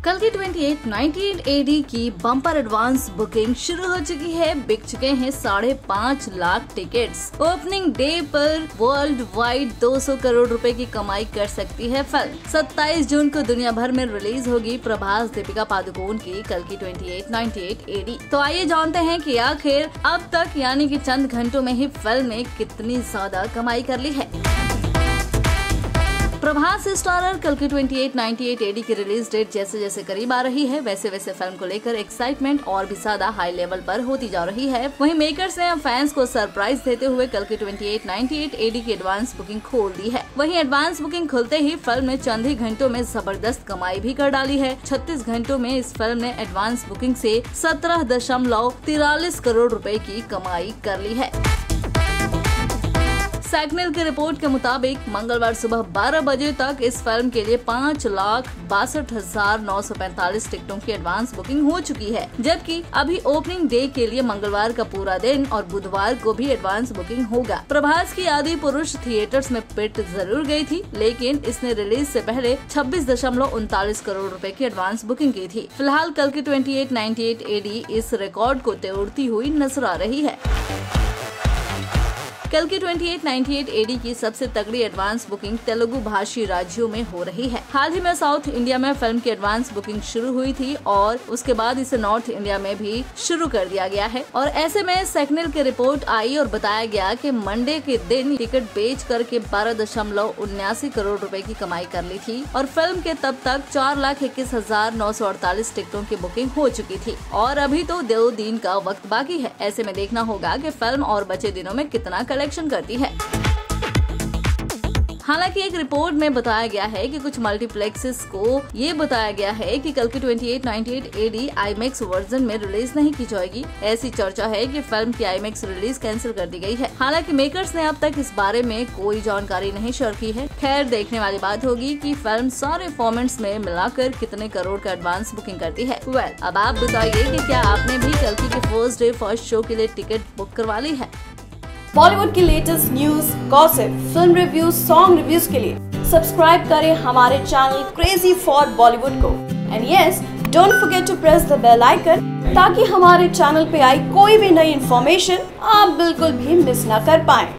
कल की 2898 AD की बम्पर एडवांस बुकिंग शुरू हो चुकी है। बिक चुके हैं 5.5 लाख टिकट्स। ओपनिंग डे पर वर्ल्ड वाइड 200 करोड़ रुपए की कमाई कर सकती है फिल्म। 27 जून को दुनिया भर में रिलीज होगी प्रभास दीपिका पादुकोण की कल की 2898 AD। तो आइए जानते हैं कि आखिर अब तक यानी कि चंद घंटों में ही फिल्म ने कितनी ज्यादा कमाई कर ली है। प्रभास स्टारर कल की 2898 AD की रिलीज डेट जैसे जैसे करीब आ रही है, वैसे वैसे फिल्म को लेकर एक्साइटमेंट और भी ज्यादा हाई लेवल पर होती जा रही है। वहीं मेकर्स ने फैंस को सरप्राइज देते हुए कल की 2898 AD की एडवांस बुकिंग खोल दी है। वहीं एडवांस बुकिंग खुलते ही फिल्म ने चंद ही घंटों में जबरदस्त कमाई भी कर डाली है। 36 घंटों में इस फिल्म ने एडवांस बुकिंग से 17.43 करोड़ रुपए की कमाई कर ली है। सैकमिल की रिपोर्ट के मुताबिक मंगलवार सुबह 12 बजे तक इस फिल्म के लिए 5,62,945 टिकटों की एडवांस बुकिंग हो चुकी है, जबकि अभी ओपनिंग डे के लिए मंगलवार का पूरा दिन और बुधवार को भी एडवांस बुकिंग होगा। प्रभास की आदि पुरुष थिएटर्स में पिट जरूर गई थी, लेकिन इसने रिलीज से पहले 26.39 करोड़ रुपए की एडवांस बुकिंग की थी। फिलहाल कल की 2898 AD इस रिकॉर्ड को तोड़ती हुई नजर आ रही है। कल की 2898 AD की सबसे तगड़ी एडवांस बुकिंग तेलुगु भाषी राज्यों में हो रही है। हाल ही में साउथ इंडिया में फिल्म की एडवांस बुकिंग शुरू हुई थी और उसके बाद इसे नॉर्थ इंडिया में भी शुरू कर दिया गया है। और ऐसे में सैकमिल की रिपोर्ट आई और बताया गया कि मंडे के दिन टिकट बेच करके 12.79 करोड़ रुपए की कमाई कर ली थी और फिल्म के तब तक 4,21,948 टिकटों की बुकिंग हो चुकी थी और अभी तो 2 दिन का वक्त बाकी है। ऐसे में देखना होगा कि फिल्म और बचे दिनों में कितना कलेक्शन करती है। हालांकि एक रिपोर्ट में बताया गया है कि कुछ मल्टीप्लेक्सेस को ये बताया गया है कि कल की 2898 AD IMAX वर्जन में रिलीज नहीं की जाएगी। ऐसी चर्चा है कि फिल्म की IMAX रिलीज कैंसिल कर दी गई है। हालांकि मेकर्स ने अब तक इस बारे में कोई जानकारी नहीं शेयर की है। खैर, देखने वाली बात होगी कि फिल्म सारे फॉर्मेट्स में मिलाकर कितने करोड़ का एडवांस बुकिंग करती है। अब आप बताइए कि क्या आपने भी कल की फर्स्ट डे फर्स्ट शो के लिए टिकट बुक करवा ली है। बॉलीवुड की latest news, gossip, film reviews, song reviews के लिए सब्सक्राइब करें हमारे चैनल क्रेजी फॉर बॉलीवुड को। And yes, don't forget to press the bell icon ताकि हमारे चैनल पे आई कोई भी नई इन्फॉर्मेशन आप बिल्कुल भी मिस ना कर पाएं।